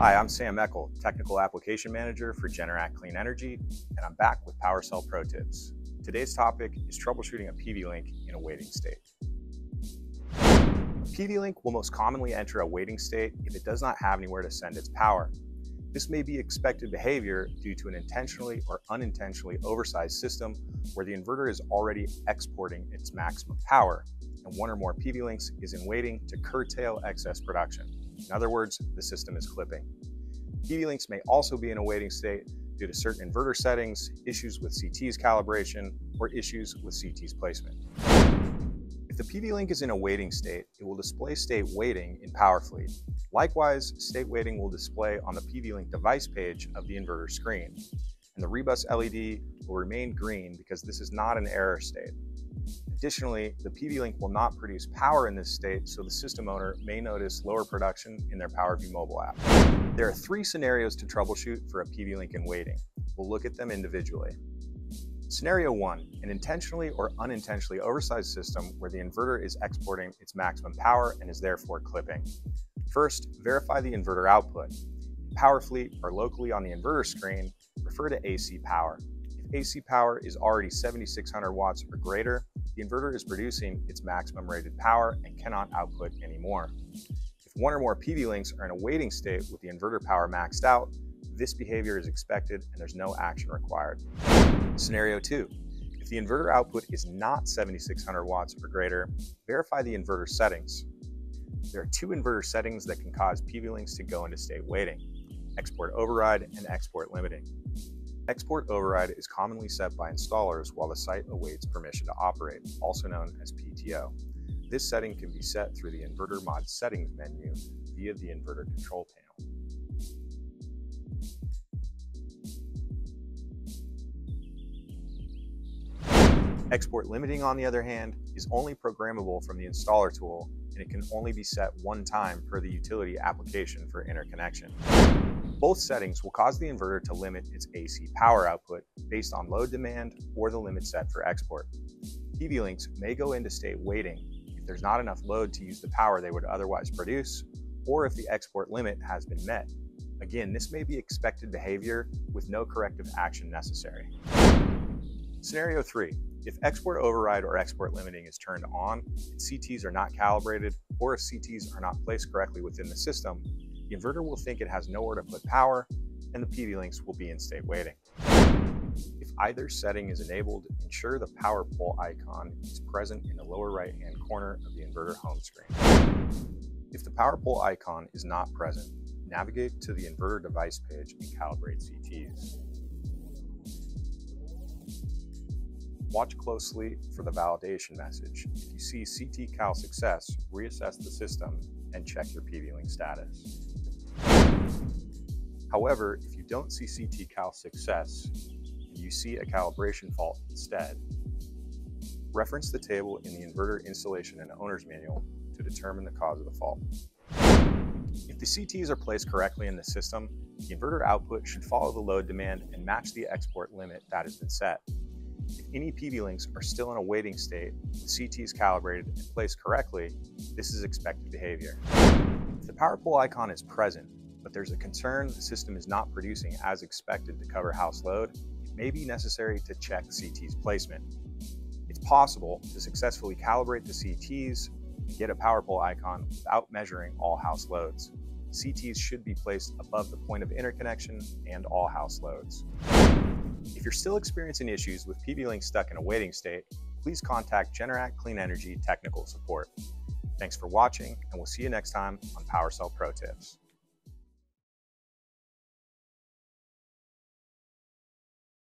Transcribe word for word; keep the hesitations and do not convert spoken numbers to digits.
Hi, I'm Sam Eckel, Technical Application Manager for Generac Clean Energy, and I'm back with PWRcell Pro Tips. Today's topic is troubleshooting a P V link in a waiting state. A P V link will most commonly enter a waiting state if it does not have anywhere to send its power. This may be expected behavior due to an intentionally or unintentionally oversized system where the inverter is already exporting its maximum power, and one or more P V links is in waiting to curtail excess production. In other words, the system is clipping. P V links may also be in a waiting state due to certain inverter settings, issues with C T's calibration, or issues with C T's placement. If the P V link is in a waiting state, it will display state waiting in PowerFleet. Likewise, state waiting will display on the P V link device page of the inverter screen, and the rebus L E D will remain green because this is not an error state. Additionally, the P V link will not produce power in this state, so the system owner may notice lower production in their PowerView mobile app. There are three scenarios to troubleshoot for a P V link in waiting. We'll look at them individually. Scenario one, an intentionally or unintentionally oversized system where the inverter is exporting its maximum power and is therefore clipping. First, verify the inverter output. In PowerFleet or locally on the inverter screen, refer to A C power. If A C power is already seventy-six hundred watts or greater, the inverter is producing its maximum rated power and cannot output anymore. If one or more P V links are in a waiting state with the inverter power maxed out, this behavior is expected and there's no action required. Scenario two, if the inverter output is not seventy-six hundred watts or greater, verify the inverter settings. There are two inverter settings that can cause P V links to go into state waiting: export override and export limiting. Export override is commonly set by installers while the site awaits permission to operate, also known as P T O. This setting can be set through the Inverter Mod Settings menu via the Inverter Control panel. Export limiting, on the other hand, is only programmable from the installer tool, and it can only be set one time per the utility application for interconnection. Both settings will cause the inverter to limit its A C power output based on load demand or the limit set for export. P V links may go into state waiting if there's not enough load to use the power they would otherwise produce, or if the export limit has been met. Again, this may be expected behavior with no corrective action necessary. Scenario three, if export override or export limiting is turned on, and C Ts are not calibrated, or if C Ts are not placed correctly within the system, the inverter will think it has nowhere to put power, and the P V links will be in state waiting. If either setting is enabled, ensure the power pole icon is present in the lower right-hand corner of the inverter home screen. If the power pole icon is not present, navigate to the inverter device page and calibrate C Ts. Watch closely for the validation message. If you see C T cal success, reassess the system and check your P V link status. However, if you don't see C T cal success, and you see a calibration fault instead, reference the table in the inverter installation and owner's manual to determine the cause of the fault. If the C Ts are placed correctly in the system, the inverter output should follow the load demand and match the export limit that has been set. If any P V links are still in a waiting state, with C Ts calibrated and placed correctly, this is expected behavior. If the power pole icon is present, but there's a concern the system is not producing as expected to cover house load, it may be necessary to check C T's placement. It's possible to successfully calibrate the C Ts and get a power pole icon without measuring all house loads. C Ts should be placed above the point of interconnection and all house loads. If you're still experiencing issues with P V links stuck in a waiting state, please contact Generac Clean Energy Technical Support. Thanks for watching, and we'll see you next time on PWRcell Pro Tips.